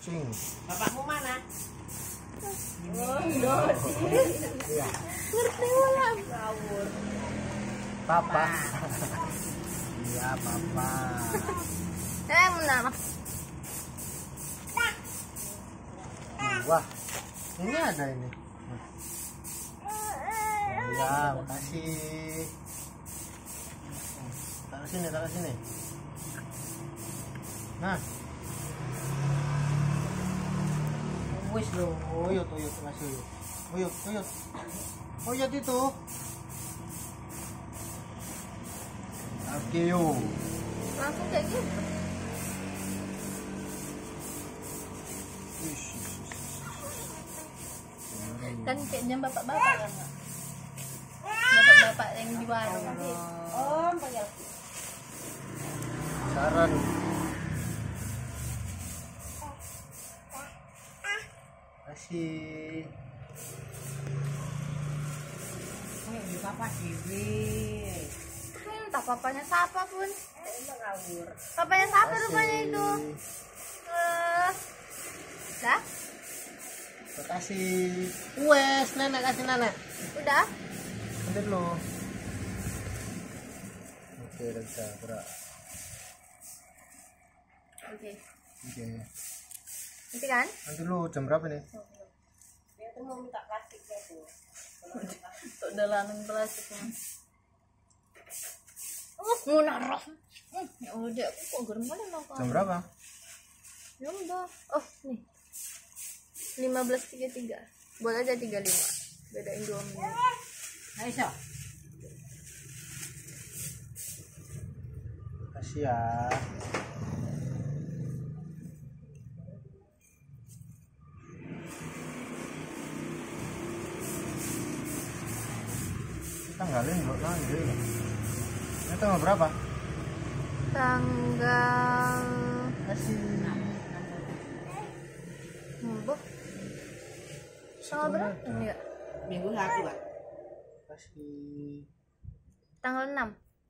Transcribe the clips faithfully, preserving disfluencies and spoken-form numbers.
kucing. Bapakmu mana? Oh, enggak sih. Iya. Ngerti ulang. Ngawur. Papa. Iya, papa. Eh, mana? Wah, ini ada ini. Ya, makasih. Taruh sini, taruh sini. Nah. Wis lo, uyut, uyut, masih uyut. Uyut, uyut. Uyut itu. Oke, yuk. Langsung kayak gitu. Kan kayaknya bapak-bapak kan nggak? Bapak-bapak yang di warung. Oh, panggil. Saran. Kasih. Oh, di papa Dewi. Hmm, tak papanya siapa pun. Emang ngawur. Papanya siapa rupanya itu? Eh, dah? Makasih. Wes, nenek kasih nenek. Udah? Nanti dulu. Oke, udah bisa gerak. Oke. Oke. Nanti kan? Nanti dulu jam berapa nih? Dia tuh mau minta plastiknya tuh. Untuk dalanan plastik mas. Uh, mau naruh. Hmm, ya udah, aku kok gerem kali mau Jam berapa? Ya udah. Oh, nih. lima belas tiga puluh tiga. Boleh aja tiga puluh lima. Bedain dua menit. Aisyah. Makasih ya. Tanggalin buat nanti. Ini tanggal berapa? Tanggal Kasih. Mbok. Tanggal berapa? Enggak. Minggu satu kan? Kasih. Tanggal enam.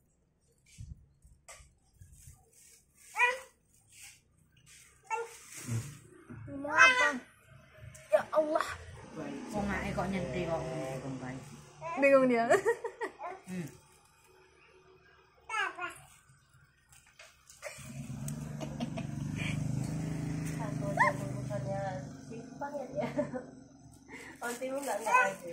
Mau apa? Ya Allah. Kok nggak kok nyentil kok ngomong. Bingung dia. Hmm. Satu jam urusannya simpang ya dia. Ontimu nggak nggak aja.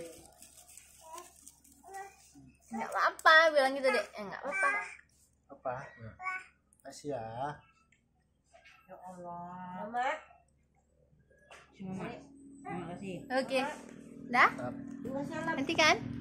Nggak apa-apa, bilang gitu deh. Eh, nggak apa-apa. Apa? Kasih ya. Ya Allah. Mama. Terima kasih. Oke. Dah? Tetap. Nanti kan?